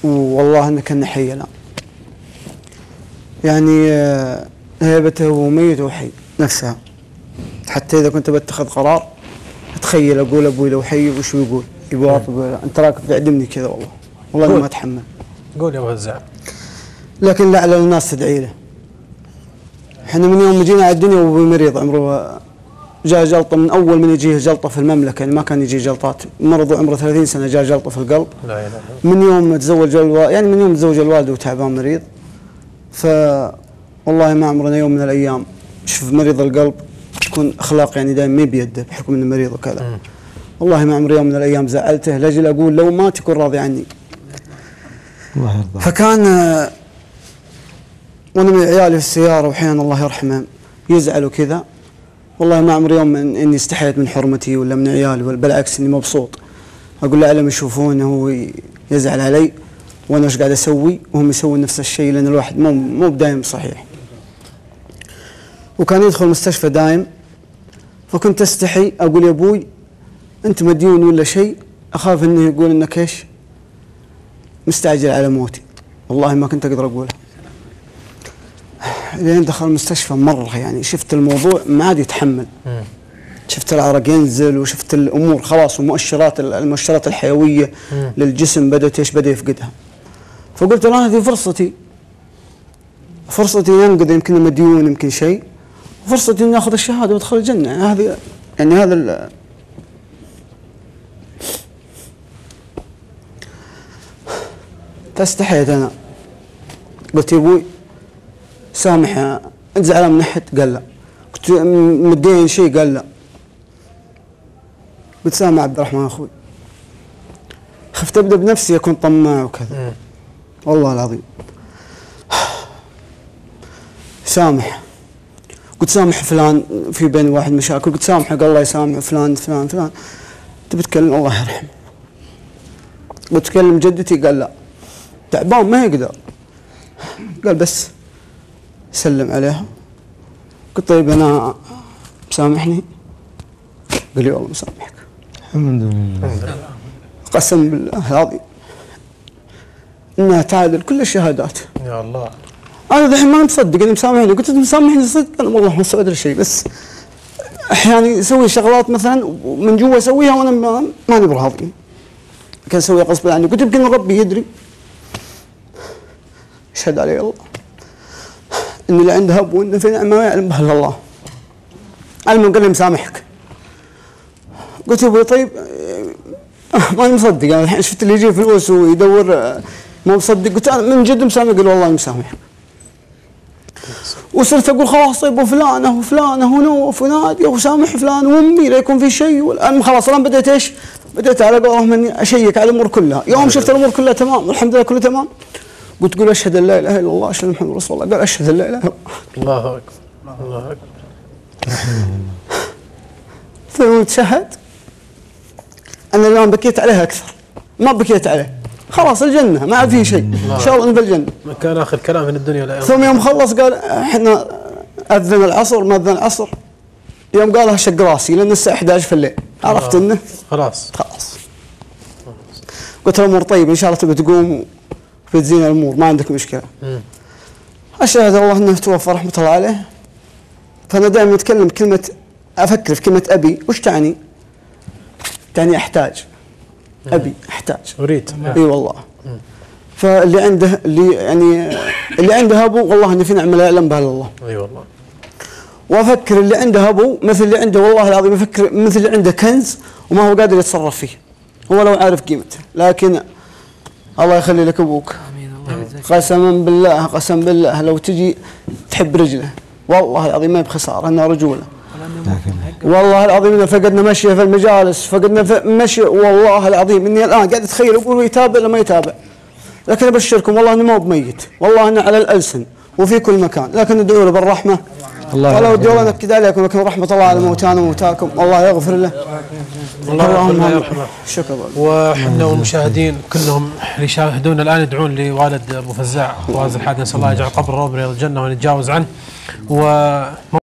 والله انه كان حي الان. يعني هيبته هو ميت وحي نفسها. حتى اذا كنت بتخذ قرار اتخيل اقول ابوي لو حي وش بيقول؟ يقول انت راكب تعدمني كذا والله. والله انا ما اتحمل. قول يا ابو فزاع. لكن لعل الناس تدعي له. احنا من يوم جينا على الدنيا وابوي مريض، عمره جاء جلطه من اول من يجيه جلطه في المملكه، يعني ما كان يجي جلطات، مرض عمره 30 سنه جاء جلطه في القلب. لا اله الا من يوم تزوج يعني من يوم تزوج الوالد وتعبان مريض. والله ما عمرنا يوم من الايام شوف مريض القلب تكون اخلاق يعني دائما ما بيده بحكم انه مريض وكذا. والله ما عمري يوم من الايام زعلته لاجل اقول لو ما تكون راضي عني. الله يرضى. فكان وانا من عيالي في السياره واحيانا الله يرحمه يزعل وكذا. والله ما عمري يوم اني استحيت من حرمتي ولا من عيالي، بالعكس اني مبسوط. اقول لعلهم يشوفونه هو يزعل علي وانا ايش قاعد اسوي وهم يسوون نفس الشيء، لان الواحد مو بدايم صحيح. وكان يدخل المستشفى دايم، فكنت استحي اقول يا ابوي انت مديون ولا شيء، اخاف انه يقول انك ايش مستعجل على موتي. والله ما كنت اقدر اقولها. لين دخل المستشفى مره يعني شفت الموضوع ما عاد يتحمل. شفت العرق ينزل وشفت الامور خلاص، المؤشرات الحيويه للجسم بدا يفقدها. فقلت له هذه فرصتي ينقذ، يمكن مديون يمكن شيء، وفرصتي اني اخذ الشهاده وادخل الجنه. هذه يعني هذا فاستحيت انا. قلت يا ابوي سامح، انت زعلان من احد؟ قال لا. كنت مدين شيء؟ قال لا. قلت سامح عبد الرحمن اخوي، خفت ابدا بنفسي اكون طماع وكذا. والله العظيم سامح. قلت سامح فلان في بين واحد مشاكل، قلت سامحه. قال الله يسامحه فلان فلان فلان. تبي تكلم الله يرحمه. قلت تكلم جدتي؟ قال لا تعبان ما يقدر. قال بس سلم عليها. قلت طيب انا مسامحني؟ قال لي والله مسامحك. الحمد لله. قسم بالله العظيم انها تعادل كل الشهادات. يا الله. انا الحين ما مصدق اني مسامحني. قلت مسامحني صدق؟ انا والله ما ادري شيء، بس احيانا يسوي شغلات مثلا ومن جوا اسويها وانا ماني براضي، كان اسويها غصبا عني. قلت يمكن ربي يدري، يشهد علي الله ان اللي عنده اب وانه في نعمه ما يعلم بها الا الله. المهم قال لي مسامحك. قلت يا ابوي طيب ماني مصدق، انا الحين شفت اللي يجيب فلوس ويدور ما مصدق. قلت انا من جد مسامح. قال والله مسامحك. وصرت اقول خلاص طيب وفلانه وفلانه ونوف وناديه وسامح فلان وامي لا يكون في شيء. خلاص الان بديت ايش؟ بديت على قولهم اني اشيك على الامور كلها. يوم شفت الامور كلها تمام والحمد لله كله تمام، قلت قول اشهد ان لا اله الا الله اشهد ان محمد رسول الله. قال اشهد ان لا اله الا الله. الله اكبر الله اكبر. ثم تشهد. انا اليوم بكيت عليها اكثر، ما بكيت عليه. خلاص الجنه ما عاد فيه شيء، ان شاء الله في الجنه. كان اخر كلام من الدنيا لا. ثم يوم خلص قال احنا اذن العصر ما اذن العصر، يوم قالها شق راسي لان الساعه 11 في الليل. عرفت انه خلاص. قلت له الامور طيب ان شاء الله تبي تقوم وتزين الامور ما عندك مشكله. اشهد الله انه توفى رحمه الله عليه. فانا دائما اتكلم كلمه، افكر في كلمه ابي وش تعني؟ تعني احتاج. ابي احتاج اريد. اي والله. فاللي عنده اللي عنده ابو والله انه في نعمه لا يعلم بها الا الله. اي والله. وافكر اللي عنده ابو مثل اللي عنده والله العظيم، افكر مثل اللي عنده كنز وما هو قادر يتصرف فيه، هو لو عارف قيمته. لكن الله يخلي لك ابوك. قسما بالله قسم بالله لو تجي تحب رجله والله العظيم ما بخساره انها رجوله. والله العظيم إن فقدنا مشيه في المجالس، فقدنا مشي والله العظيم اني الان قاعد اتخيل اقول يتابع ولا ما يتابع. لكن ابشركم والله انه ما هو بميت، والله انه على الالسن وفي كل مكان، لكن ندعو له بالرحمه. ولا ودي والله نكد عليكم، لكن رحمه الله على موتانا وموتاكم، الله يغفر له. الله يرحمه. شكرا. وحنا والمشاهدين كلهم اللي يشاهدونا الان يدعون لوالد ابو فزاع غازي الحادي، نسال الله يجعل قبره رب رياض الجنه ونتجاوز عنه. و